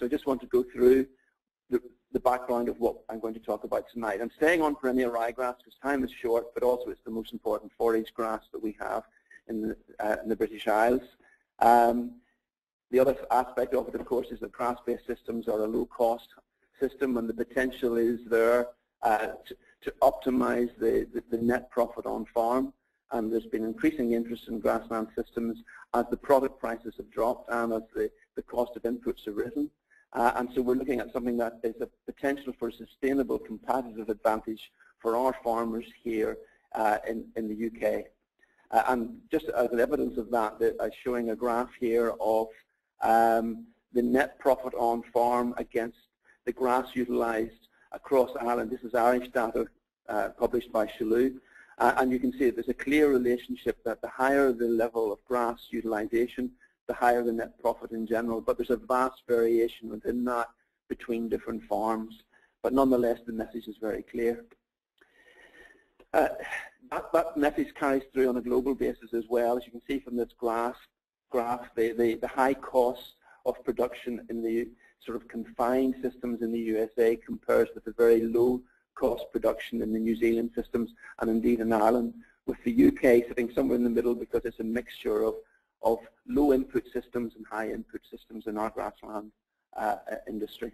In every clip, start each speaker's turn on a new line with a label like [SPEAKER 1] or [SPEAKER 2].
[SPEAKER 1] So I just want to go through the background of what I'm going to talk about tonight. I'm staying on perennial ryegrass because time is short, but also it's the most important forage grass that we have in the British Isles. The other aspect of it, of course, is that grass-based systems are a low-cost system, and the potential is there to optimize the net profit on farm. And there's been increasing interest in grassland systems as the product prices have dropped and as the cost of inputs have risen. And so we're looking at something that is a potential for sustainable competitive advantage for our farmers here in the UK. And just as evidence of that, I'm showing a graph here of the net profit on farm against the grass utilised across Ireland. This is Irish data published by Shalou. And you can see that there's a clear relationship that the higher the level of grass utilisation, the higher the net profit in general. But there's a vast variation within that between different farms. But nonetheless, the message is very clear. That message carries through on a global basis as well. As you can see from this graph, the high cost of production in the sort of confined systems in the USA compares with the very low cost production in the New Zealand systems and indeed in Ireland, with the UK sitting somewhere in the middle because it's a mixture of low input systems and high input systems in our grassland industry.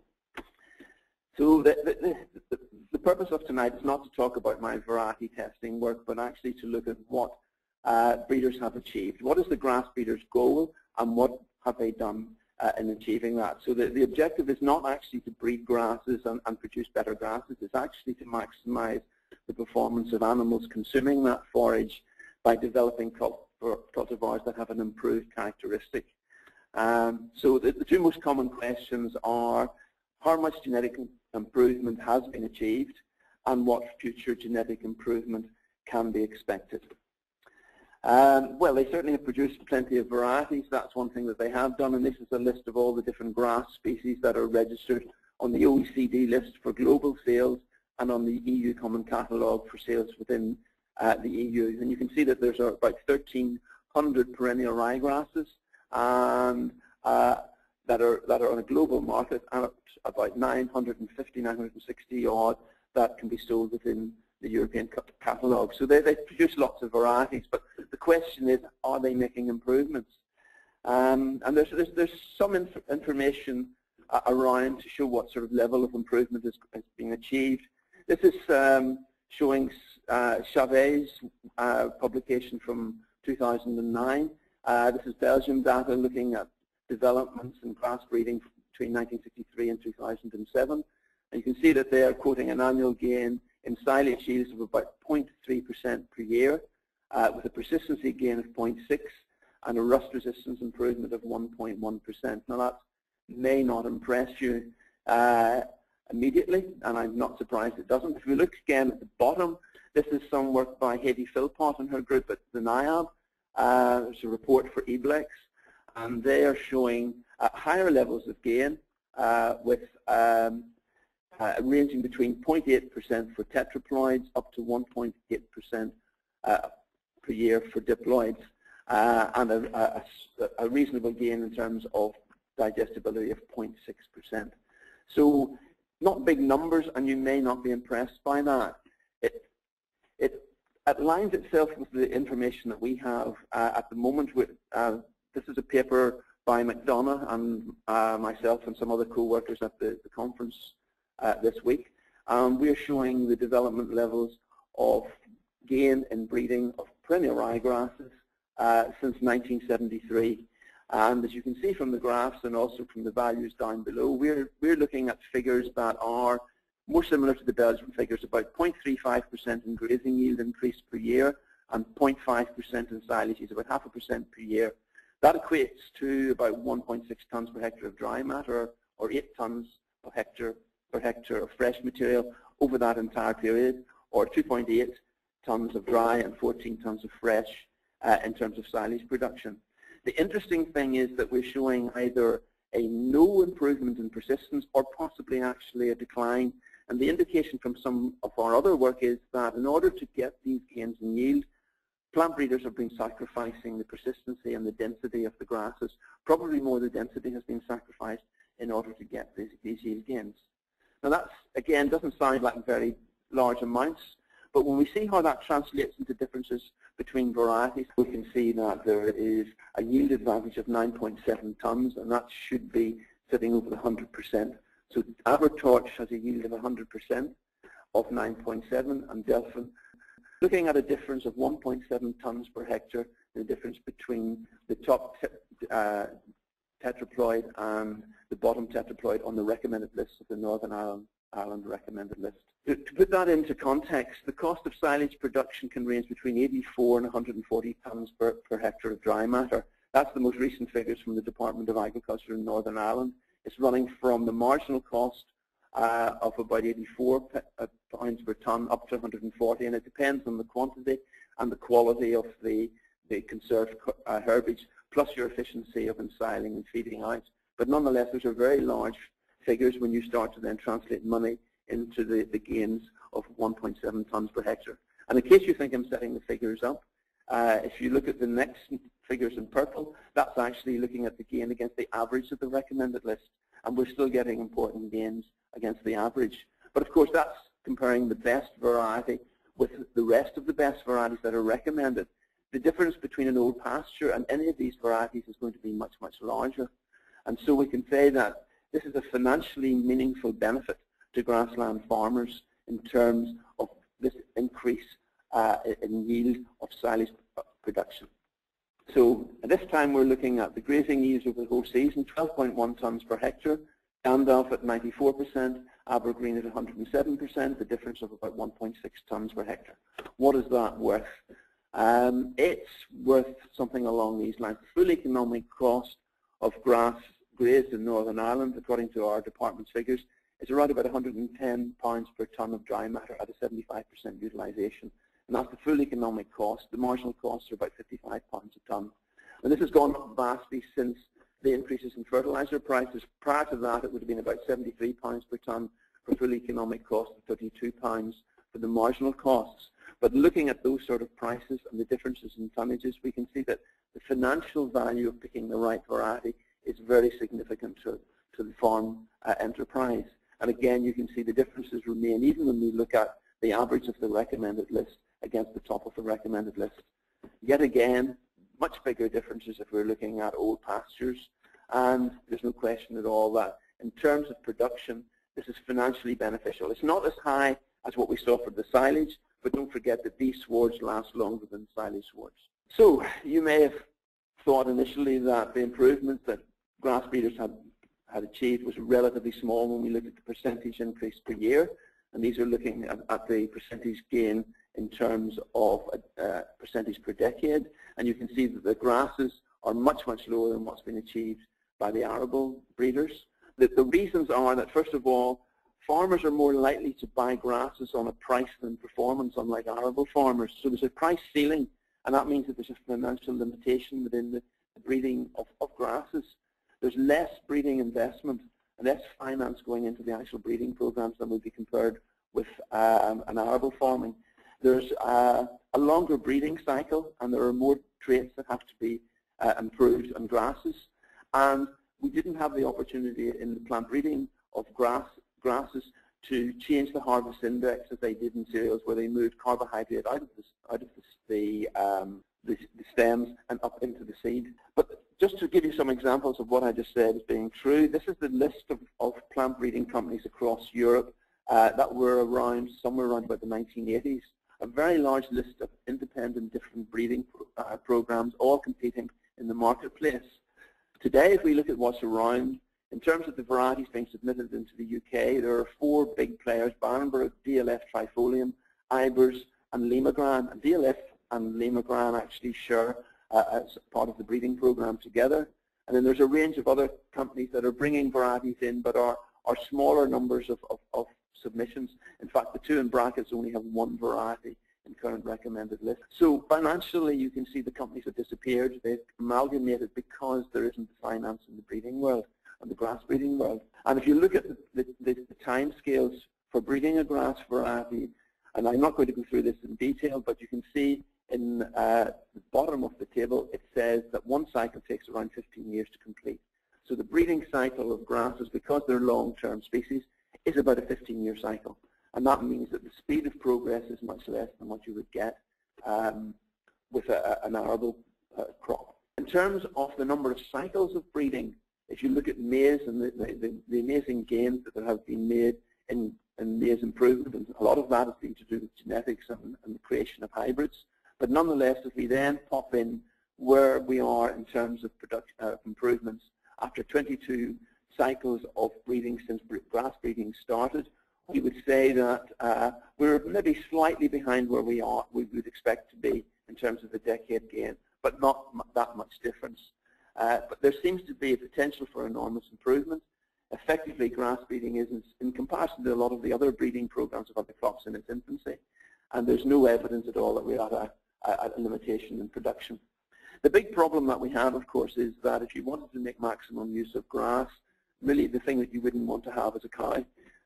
[SPEAKER 1] So the purpose of tonight is not to talk about my variety testing work, but actually to look at what breeders have achieved. What is the grass breeders' goal and what have they done in achieving that? So the objective is not actually to breed grasses and produce better grasses, it's actually to maximize the performance of animals consuming that forage by developing cultivars that have an improved characteristic. So the two most common questions are how much genetic improvement has been achieved and what future genetic improvement can be expected. Well, they certainly have produced plenty of varieties. That's one thing that they have done, and this is a list of all the different grass species that are registered on the OECD list for global sales and on the EU Common Catalogue for sales within the EU. And you can see that there's about 1,300 perennial ryegrasses and that are on a global market, and about 950, 960 odd that can be sold within the European catalogue. So they produce lots of varieties, but the question is, are they making improvements? And there's some information around to show what sort of level of improvement is being achieved. This is showing Chavet's publication from 2009. This is Belgium data looking at developments in grass breeding between 1963 and 2007. And you can see that they are quoting an annual gain in silage yields of about 0.3% per year, with a persistency gain of 0.6 and a rust resistance improvement of 1.1%. Now that may not impress you immediately, and I'm not surprised it doesn't. If we look again at the bottom, this is some work by Haiti Philpott and her group at the NIAB. There's a report for Eblex, and they are showing higher levels of gain with ranging between 0.8% for tetraploids up to 1.8% per year for diploids, and a reasonable gain in terms of digestibility of 0.6%. So not big numbers, and you may not be impressed by that. It aligns itself with the information that we have at the moment. This is a paper by McDonough and myself and some other co-workers at the conference this week. We're showing the development levels of gain in breeding of perennial ryegrasses since 1973. And as you can see from the graphs and also from the values down below, we're looking at figures that are more similar to the Belgian figures, about 0.35% in grazing yield increase per year and 0.5% in silage yield, about 0.5% per year. That equates to about 1.6 tonnes per hectare of dry matter, or 8 tonnes per hectare of fresh material over that entire period, or 2.8 tonnes of dry and 14 tonnes of fresh in terms of silage production. The interesting thing is that we're showing either a no improvement in persistence or possibly actually a decline. And the indication from some of our other work is that in order to get these gains in yield, plant breeders have been sacrificing the persistency and the density of the grasses. Probably more the density has been sacrificed in order to get these yield gains. Now that, again, doesn't sound like very large amounts, but when we see how that translates into differences between varieties, we can see that there is a yield advantage of 9.7 tonnes, and that should be sitting over the 100%. So Abertorch has a yield of 100% of 9.7, and Delphin, looking at a difference of 1.7 tonnes per hectare, the difference between the top tetraploid and the bottom tetraploid on the recommended list of the Northern Ireland recommended list. To put that into context, the cost of silage production can range between 84 and 140 tonnes per hectare of dry matter. That's the most recent figures from the Department of Agriculture in Northern Ireland. It's running from the marginal cost of about 84 pounds per tonne up to 140, and it depends on the quantity and the quality of the conserved herbage, plus your efficiency of ensiling and feeding out. But nonetheless, those are very large figures when you start to then translate money into the gains of 1.7 tonnes per hectare. And in case you think I'm setting the figures up, if you look at the next figures in purple, that's actually looking at the gain against the average of the recommended list, and we're still getting important gains against the average. But of course, that's comparing the best variety with the rest of the best varieties that are recommended. The difference between an old pasture and any of these varieties is going to be much, much larger. And so we can say that this is a financially meaningful benefit to grassland farmers in terms of this increase in yield of silage production. So at this time we're looking at the grazing yields over the whole season, 12.1 tonnes per hectare, Gandalf at 94%, Abergreen at 107%, the difference of about 1.6 tonnes per hectare. What is that worth? It's worth something along these lines. The full economic cost of grass grazed in Northern Ireland, according to our department's figures, is around about £110 per tonne of dry matter at a 75% utilisation. And that's the full economic cost. The marginal costs are about £55 a tonne. And this has gone up vastly since the increases in fertiliser prices. Prior to that, it would have been about £73 per tonne for full economic cost and £32 for the marginal costs. But looking at those sort of prices and the differences in tonnages, we can see that the financial value of picking the right variety is very significant to the farm enterprise. And again, you can see the differences remain even when we look at the average of the recommended list against the top of the recommended list. Yet again, much bigger differences if we're looking at old pastures, and there's no question at all that in terms of production, this is financially beneficial. It's not as high as what we saw for the silage, but don't forget that these swards last longer than silage swards. So you may have thought initially that the improvements that grass breeders had achieved was relatively small when we look at the percentage increase per year, and these are looking at the percentage gain in terms of percentage per decade, and you can see that the grasses are much, much lower than what's been achieved by the arable breeders. The reasons are that, first of all, farmers are more likely to buy grasses on a price than performance, unlike arable farmers. So there's a price ceiling, and that means that there's a financial limitation within the breeding of grasses. There's less breeding investment and less finance going into the actual breeding programs than would be compared with an arable farming. There's a longer breeding cycle, and there are more traits that have to be improved on grasses. And we didn't have the opportunity in the plant breeding of grasses to change the harvest index as they did in cereals, where they moved carbohydrate out of the stems and up into the seed. But just to give you some examples of what I just said as being true, this is the list of plant breeding companies across Europe that were around somewhere around about the 1980s. A very large list of independent different breeding programs, all competing in the marketplace. Today, if we look at what's around, in terms of the varieties being submitted into the UK, there are 4 big players: Barnborough, DLF Trifolium, Ibers, and Limagran. And DLF and Limagran actually share as part of the breeding program together. And then there's a range of other companies that are bringing varieties in, but are smaller numbers of submissions. In fact, the 2 in brackets only have 1 variety in current recommended list. So financially, you can see the companies have disappeared. They've amalgamated because there isn't the finance in the breeding world and the grass breeding world. And if you look at the time scales for breeding a grass variety, and I'm not going to go through this in detail, but you can see in the bottom of the table, it says that one cycle takes around 15 years to complete. So the breeding cycle of grasses, because they're long-term species, is about a 15-year cycle. And that means that the speed of progress is much less than what you would get with an arable crop. In terms of the number of cycles of breeding, if you look at maize and the amazing gains that have been made in maize improvement, and a lot of that has been to do with genetics and the creation of hybrids. But nonetheless, if we then pop in where we are in terms of production improvements after 22 cycles of breeding since grass breeding started, we would say that we're maybe slightly behind where we would expect to be in terms of the decade gain, but not that much difference. But there seems to be a potential for enormous improvement. Effectively, grass breeding is, in comparison to a lot of the other breeding programs of other crops, in its infancy, and there's no evidence at all that we're at a limitation in production. The big problem that we have, of course, is that if you wanted to make maximum use of grass, really the thing that you wouldn't want to have is a cow.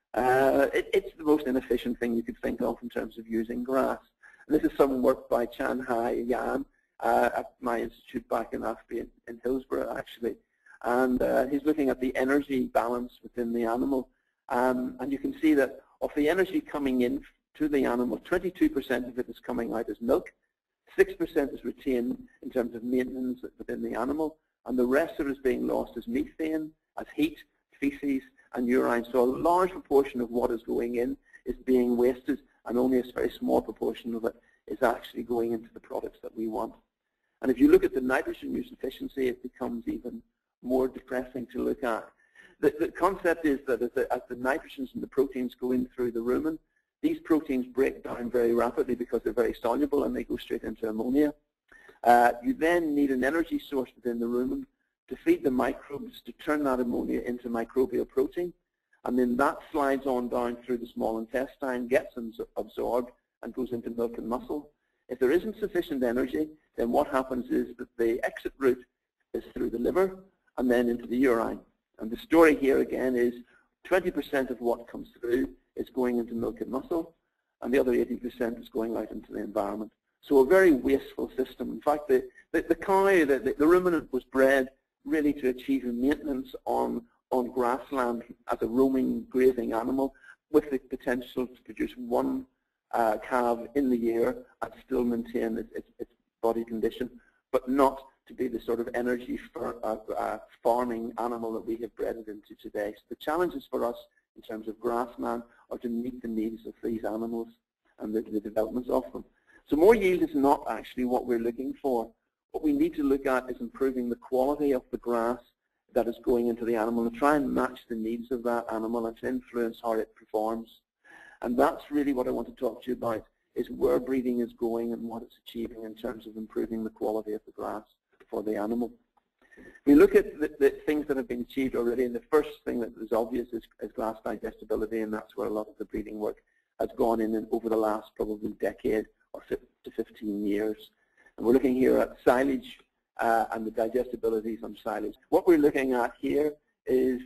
[SPEAKER 1] It's the most inefficient thing you could think of in terms of using grass. And this is some work by Chan Hai Yan at my institute back in AFBI in Hillsborough, actually. And he's looking at the energy balance within the animal. And you can see that of the energy coming in to the animal, 22% of it is coming out as milk, 6% is retained in terms of maintenance within the animal, and the rest of it is being lost as methane, as heat, feces, and urine. So a large proportion of what is going in is being wasted, and only a very small proportion of it is actually going into the products that we want. And if you look at the nitrogen use efficiency, it becomes even more depressing to look at. The concept is that as the nitrogens and the proteins go in through the rumen, these proteins break down very rapidly because they're very soluble and they go straight into ammonia. You then need an energy source within the rumen to feed the microbes to turn that ammonia into microbial protein, and then that slides on down through the small intestine, gets absorbed, and goes into milk and muscle. If there isn't sufficient energy, then what happens is that the exit route is through the liver and then into the urine. And the story here again is 20% of what comes through is going into milk and muscle, and the other 80% is going out into the environment. So a very wasteful system. In fact, the cow, the ruminant was bred really to achieve a maintenance on grassland as a roaming, grazing animal with the potential to produce one calf in the year and still maintain its body condition, but not to be the sort of energy farming animal that we have bred it into today. So the challenges for us in terms of grassland are to meet the needs of these animals and the developments of them. So more yield is not actually what we're looking for. What we need to look at is improving the quality of the grass that is going into the animal and try and match the needs of that animal and to influence how it performs. And that's really what I want to talk to you about, is where breeding is going and what it's achieving in terms of improving the quality of the grass for the animal. We look at the things that have been achieved already, and the first thing that is obvious is grass digestibility, and that's where a lot of the breeding work has gone in over the last probably decade or to 15 years. And we're looking here at silage and the digestibilities on silage. What we're looking at here is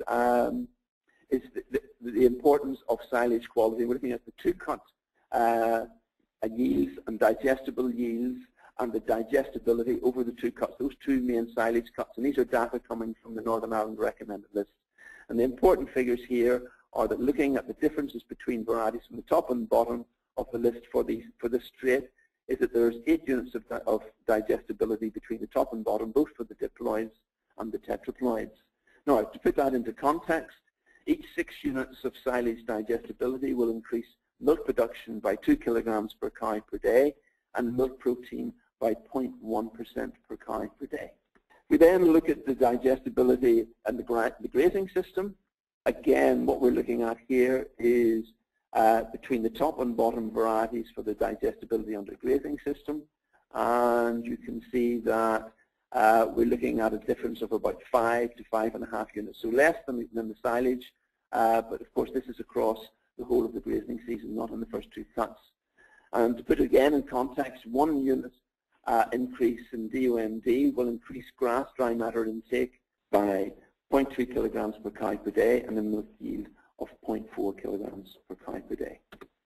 [SPEAKER 1] the importance of silage quality. We're looking at the two-cut yields and digestible yields and the digestibility over the two cuts, those two main silage cuts. And these are data coming from the Northern Ireland recommended list. And the important figures here are that looking at the differences between varieties from the top and bottom of the list for this trait is that there's 8 units of digestibility between the top and bottom, both for the diploids and the tetraploids. Now, to put that into context, each 6 units of silage digestibility will increase milk production by 2 kilograms per cow per day and milk protein by 0.1% per cow per day. We then look at the digestibility and the grazing system. Again, what we're looking at here is between the top and bottom varieties for the digestibility under grazing system. And you can see that we're looking at a difference of about 5 to 5.5 units, so less than the silage, but of course this is across the whole of the grazing season, not in the first 2 cuts. And to put it again in context, 1 unit increase in DOMD will increase grass dry matter intake by 0.3 kilograms per cow per day and a milk yield of 0.4 kilograms per cow per day.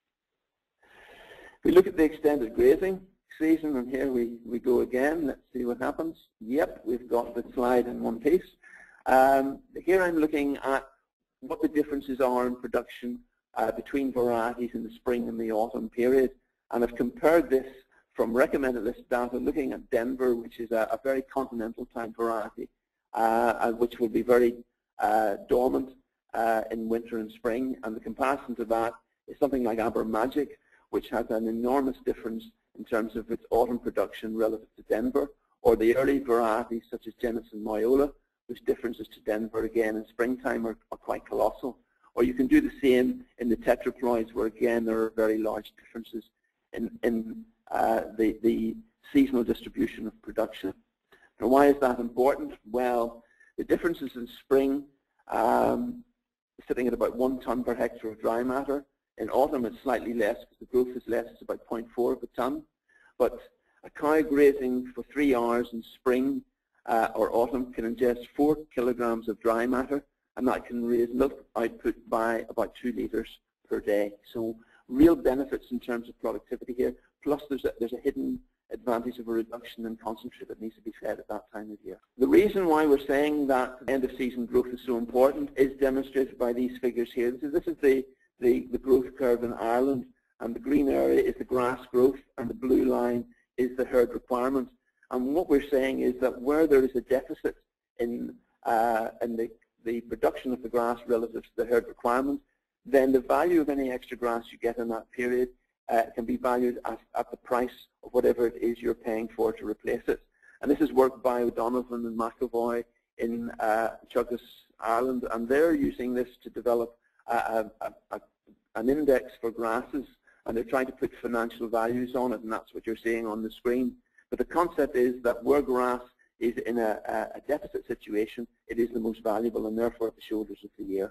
[SPEAKER 1] We look at the extended grazing season, and here we go again. Let's see what happens. Yep, we've got the slide in one piece. Here I'm looking at what the differences are in production between varieties in the spring and the autumn period, and I've compared this from recommended list data looking at Denver, which is a very continental type variety, which will be very dormant in winter and spring, and the comparison to that is something like Abermagic, which has an enormous difference in terms of its autumn production relative to Denver, or the early varieties such as Jenison Moyola, whose differences to Denver again in springtime are quite colossal. Or you can do the same in the tetraploids, where again there are very large differences in the seasonal distribution of production. Now, why is that important? Well, the differences in spring sitting at about 1 ton per hectare of dry matter. In autumn it's slightly less because the growth is less, it's about 0.4 of a ton. But a cow grazing for 3 hours in spring or autumn can ingest 4 kilograms of dry matter, and that can raise milk output by about 2 litres per day. So real benefits in terms of productivity here, plus there's a hidden advantage of a reduction in concentrate that needs to be fed at that time of year. The reason why we're saying that end of season growth is so important is demonstrated by these figures here. This is the growth curve in Ireland, and the green area is the grass growth, and the blue line is the herd requirement. And what we're saying is that where there is a deficit in the production of the grass relative to the herd requirement, then the value of any extra grass you get in that period can be valued at the price of whatever it is you're paying for to replace it. And this is work by O'Donovan and McAvoy in Chuggas, Ireland, and they're using this to develop an index for grasses, and they're trying to put financial values on it, and that's what you're seeing on the screen. But the concept is that where grass is in a deficit situation, it is the most valuable, and therefore at the shoulders of the year.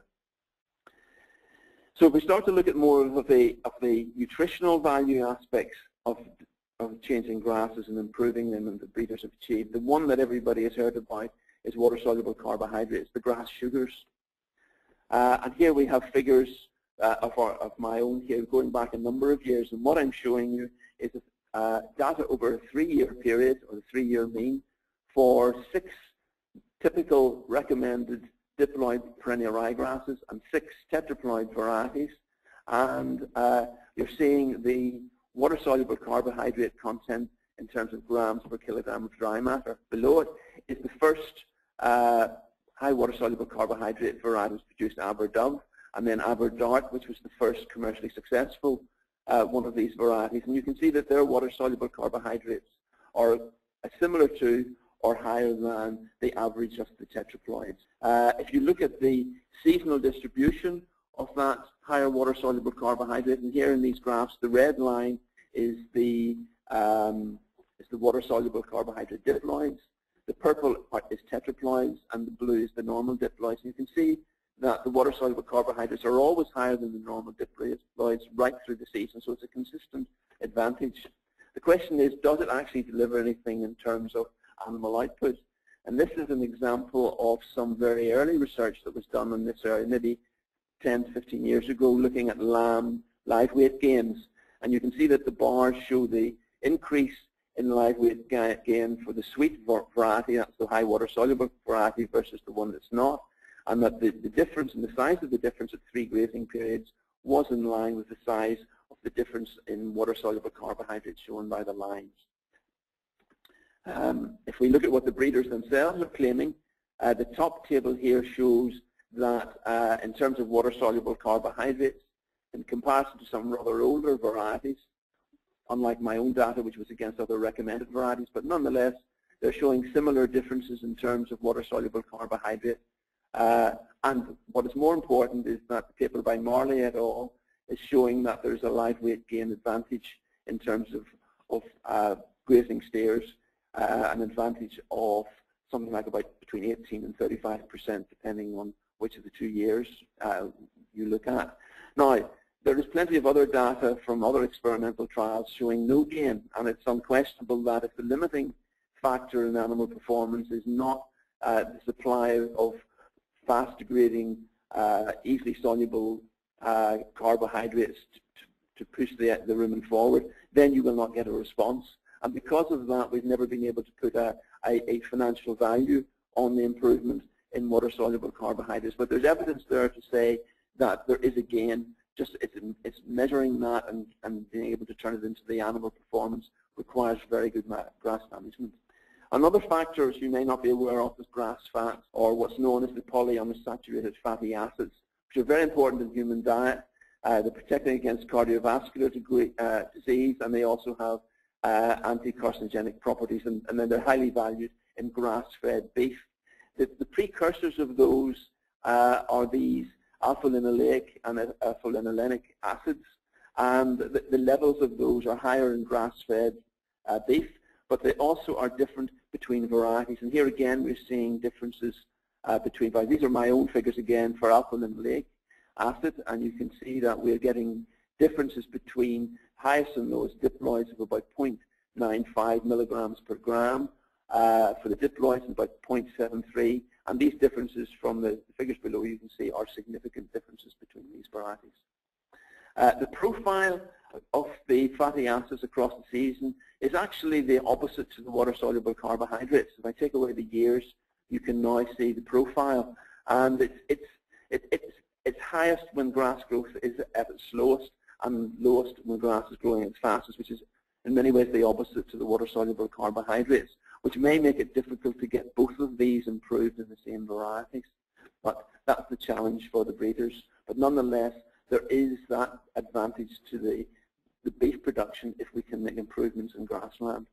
[SPEAKER 1] So if we start to look at more of the nutritional value aspects of changing grasses and improving them, and the breeders have achieved, the one that everybody has heard about is water-soluble carbohydrates, the grass sugars. And here we have figures of my own here going back a number of years, and what I'm showing you is data over a 3-year period, or the 3-year mean, for 6 typical recommended diploid perennial ryegrasses and 6 tetraploid varieties, and you're seeing the water-soluble carbohydrate content in terms of grams per kilogram of dry matter. Below it is the first high water-soluble carbohydrate varieties produced, Aberdove, and then Aberdart, which was the first commercially successful one of these varieties. And you can see that their water-soluble carbohydrates are similar to or higher than the average of the tetraploids. If you look at the seasonal distribution of that higher water-soluble carbohydrate, and here in these graphs, the red line is the water-soluble carbohydrate diploids, the purple is tetraploids, and the blue is the normal diploids. And you can see that the water-soluble carbohydrates are always higher than the normal diploids right through the season, so it's a consistent advantage. The question is, does it actually deliver anything in terms of animal output? And this is an example of some very early research that was done in this area, maybe 10 to 15 years ago, looking at lamb live weight gains. And you can see that the bars show the increase in live weight gain for the sweet variety, that's the high water-soluble variety, versus the one that's not, and that the difference in the size of the difference at 3 grazing periods was in line with the size of the difference in water-soluble carbohydrates shown by the lines. If we look at what the breeders themselves are claiming, the top table here shows that in terms of water-soluble carbohydrates, in comparison to some rather older varieties, unlike my own data, which was against other recommended varieties, but nonetheless, they're showing similar differences in terms of water-soluble carbohydrate. And what is more important is that the paper by Marley et al. Is showing that there's a live weight gain advantage in terms of grazing steers, an advantage of something like about between 18 and 35%, depending on which of the 2 years you look at. Now, there is plenty of other data from other experimental trials showing no gain, and it's unquestionable that if the limiting factor in animal performance is not the supply of fast-degrading, easily soluble carbohydrates to push the rumen forward, then you will not get a response. And because of that, we've never been able to put a financial value on the improvement in water-soluble carbohydrates. But there's evidence there to say that there is a gain. Just it's measuring that and being able to turn it into the animal performance requires very good grass management. Another factor, as you may not be aware of, is grass fat, or what's known as the polyunsaturated fatty acids, which are very important in human diet. They're protecting against cardiovascular disease, and they also have anti-carcinogenic properties, and then they're highly valued in grass-fed beef. The precursors of those are these alpha-linoleic and alpha-linolenic acids, and the levels of those are higher in grass-fed beef, but they also are different between varieties. And here again we're seeing differences between varieties. These are my own figures again for alpha-linoleic acid, and you can see that we're getting differences between highest and lowest diploids of about 0.95 milligrams per gram for the diploids and about 0.73. And these differences from the figures below you can see are significant differences between these varieties. The profile of the fatty acids across the season is actually the opposite to the water-soluble carbohydrates. If I take away the years, you can now see the profile, and it's highest when grass growth is at its slowest, and lowest when grass is growing at its fastest, which is in many ways the opposite to the water-soluble carbohydrates, which may make it difficult to get both of these improved in the same varieties. But that's the challenge for the breeders. But nonetheless, there is that advantage to the beef production if we can make improvements in grassland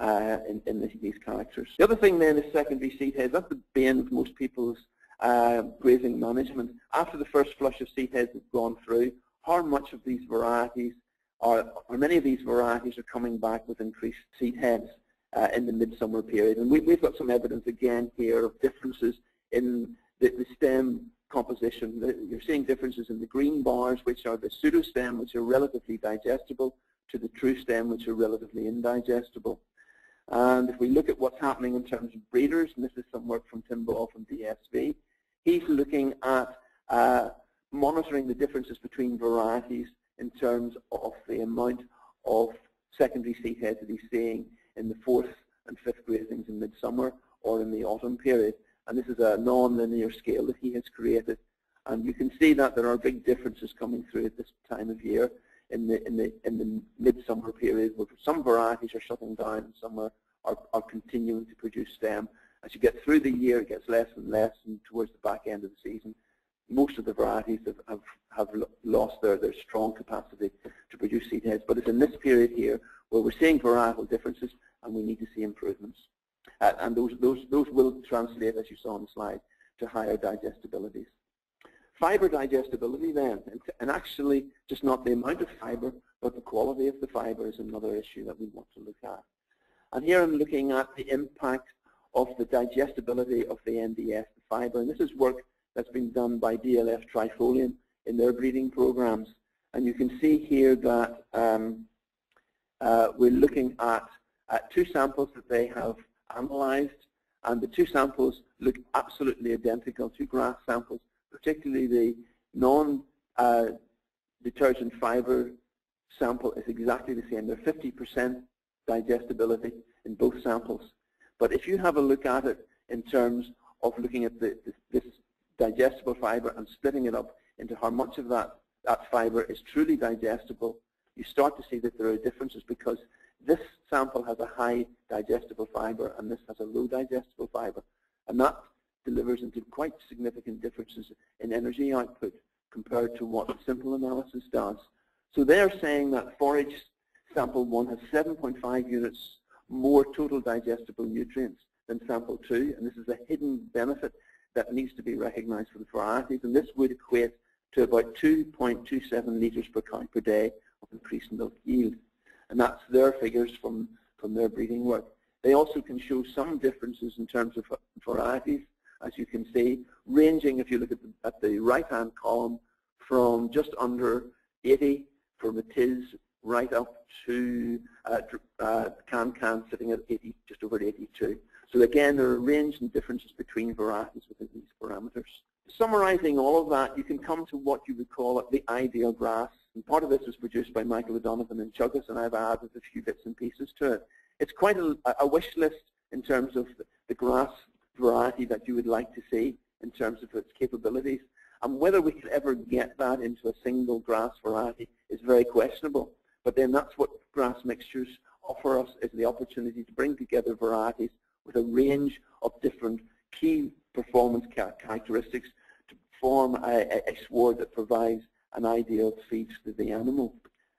[SPEAKER 1] in these characters. The other thing then is secondary seed heads. That's the bane of most people's grazing management. After the first flush of seed heads has gone through, how much of these varieties or many of these varieties are coming back with increased seed heads in the midsummer period. And we've got some evidence again here of differences in the stem composition. You're seeing differences in the green bars, which are the pseudostem, which are relatively digestible, to the true stem, which are relatively indigestible. And if we look at what's happening in terms of breeders, and this is some work from Tim Ball from DSV, he's looking at monitoring the differences between varieties in terms of the amount of secondary seed heads that he's seeing in the 4th and 5th grazings in midsummer or in the autumn period. And this is a non-linear scale that he has created. And you can see that there are big differences coming through at this time of year in the midsummer period, where some varieties are shutting down and some are continuing to produce stem. As you get through the year, it gets less and less, and towards the back end of the season, most of the varieties have lost their strong capacity to produce seed heads. But it's in this period here where we're seeing varietal differences, and we need to see improvements. And those will translate, as you saw on the slide, to higher digestibilities. Fiber digestibility then, and actually just not the amount of fiber, but the quality of the fiber is another issue that we want to look at. And here I'm looking at the impact of the digestibility of the NDS, the fiber, and this is work that's been done by DLF Trifolium in their breeding programs. And you can see here that we're looking at 2 samples that they have analyzed, and the 2 samples look absolutely identical, 2 grass samples, particularly the non-detergent fiber sample is exactly the same. They're 50% digestibility in both samples. But if you have a look at it in terms of looking at this digestible fiber and splitting it up into how much of that fiber is truly digestible, you start to see that there are differences, because this sample has a high digestible fiber and this has a low digestible fiber, and that delivers into quite significant differences in energy output compared to what simple analysis does. So they're saying that forage sample 1 has 7.5 units more total digestible nutrients than sample 2, and this is a hidden benefit that needs to be recognized for the varieties, and this would equate to about 2.27 litres per cow per day of increased milk yield. And that's their figures from their breeding work. They also can show some differences in terms of varieties, as you can see, ranging, if you look at the right-hand column, from just under 80 for Matiz right up to Can sitting at 80, just over 82. So again, there are a range in differences between varieties within these parameters. Summarizing all of that, you can come to what you would call it the ideal grass. And part of this was produced by Michael O'Donovan and Chuggas, and I've added a few bits and pieces to it. It's quite a wish list in terms of the grass variety that you would like to see in terms of its capabilities. And whether we could ever get that into a single grass variety is very questionable. But then that's what grass mixtures offer us, is the opportunity to bring together varieties with a range of different key performance characteristics to form a sward that provides an ideal feed to the animal.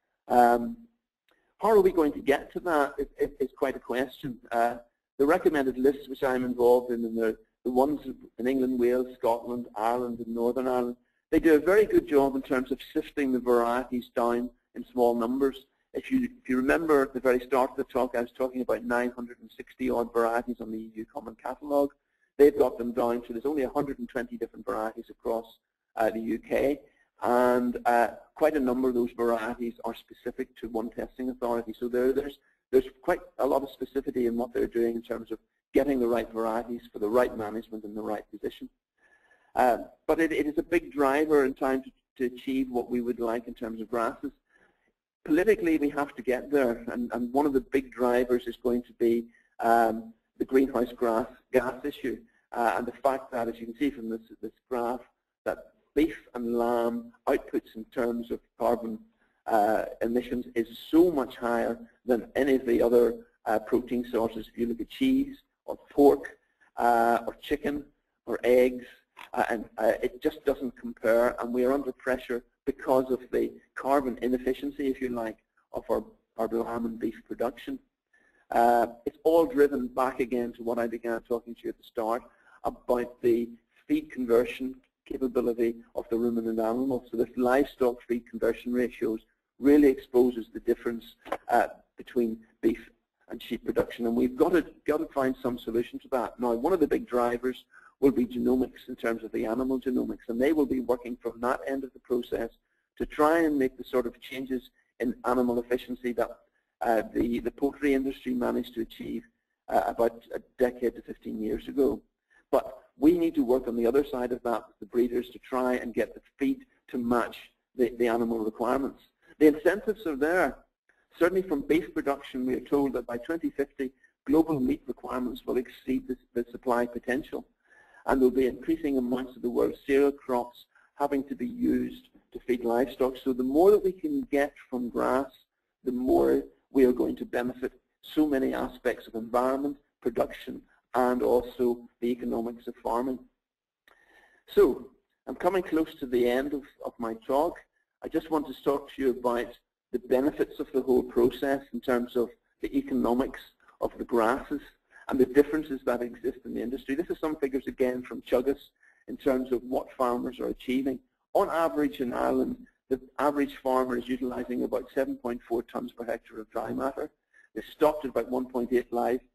[SPEAKER 1] How are we going to get to that is quite a question. The recommended lists which I'm involved in, and the ones in England, Wales, Scotland, Ireland, and Northern Ireland, they do a very good job in terms of sifting the varieties down in small numbers. If you remember at the very start of the talk, I was talking about 960 odd varieties on the EU Common Catalogue. They've got them down to there's only 120 different varieties across the UK, and quite a number of those varieties are specific to one testing authority. So there's quite a lot of specificity in what they're doing in terms of getting the right varieties for the right management in the right position. But it is a big driver in time to achieve what we would like in terms of grasses. Politically, we have to get there, and one of the big drivers is going to be the greenhouse gas issue, and the fact that, as you can see from this graph, that beef and lamb outputs in terms of carbon emissions is so much higher than any of the other protein sources. If you look at cheese or pork or chicken or eggs, and it just doesn't compare, and we are under pressure because of the carbon inefficiency, if you like, of our lamb and beef production. It's all driven back again to what I began talking to you at the start about the feed conversion capability of the ruminant animal. So this livestock feed conversion ratios really exposes the difference between beef and sheep production, and we've got to find some solution to that. Now, one of the big drivers will be genomics in terms of the animal genomics, and they will be working from that end of the process to try and make the sort of changes in animal efficiency that the poultry industry managed to achieve about a decade to 15 years ago. But we need to work on the other side of that with the breeders to try and get the feed to match the animal requirements. The incentives are there. Certainly from beef production, we are told that by 2050, global meat requirements will exceed the supply potential, and there will be increasing amounts of the world's cereal crops having to be used to feed livestock. So the more that we can get from grass, the more we are going to benefit so many aspects of environment, production, and also the economics of farming. So I'm coming close to the end of my talk. I just want to talk to you about the benefits of the whole process in terms of the economics of the grasses and the differences that exist in the industry. This is some figures again from Chuggas in terms of what farmers are achieving. On average in Ireland, the average farmer is utilising about 7.4 tonnes per hectare of dry matter. They're stocked at about 1.8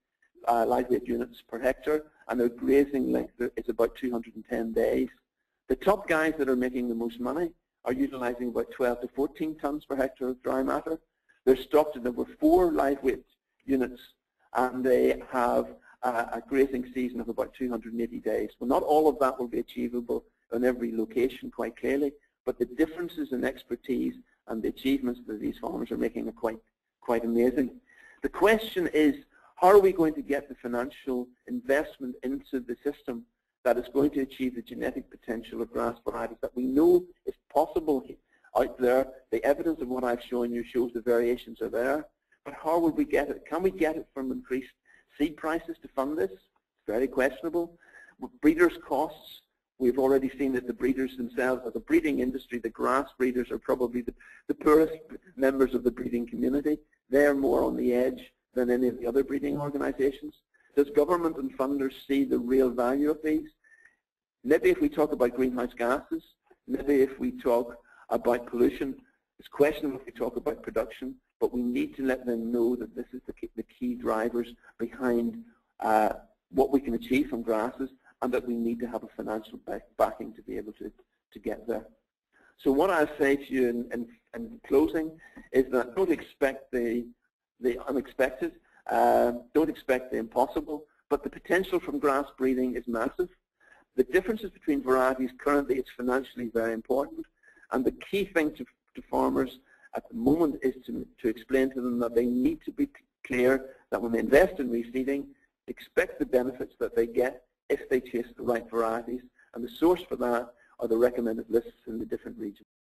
[SPEAKER 1] live weight units per hectare, and their grazing length is about 210 days. The top guys that are making the most money are utilising about 12 to 14 tonnes per hectare of dry matter. They're stocked at over 4 live weight units, and they have a grazing season of about 280 days. Well, not all of that will be achievable in every location, quite clearly, but the differences in expertise and the achievements that these farmers are making are quite amazing. The question is, how are we going to get the financial investment into the system that is going to achieve the genetic potential of grass varieties that we know is possible out there? The evidence of what I've shown you shows the variations are there, but how will we get it? Can we get it from increased seed prices to fund this? It's very questionable. Breeders' costs, we've already seen that the breeders themselves, as a breeding industry, the grass breeders are probably the poorest members of the breeding community. They're more on the edge than any of the other breeding organizations. Does government and funders see the real value of these? Maybe if we talk about greenhouse gases, maybe if we talk about pollution, it's questionable if we talk about production, but we need to let them know that this is the key drivers behind what we can achieve from grasses, and that we need to have a financial backing to be able to get there. So what I'll say to you in closing is that don't expect the unexpected, don't expect the impossible, but the potential from grass breeding is massive. The differences between varieties currently is financially very important, and the key thing to farmers at the moment is to explain to them that they need to be clear that when they invest in reseeding, expect the benefits that they get if they chase the right varieties, And the source for that are the recommended lists in the different regions.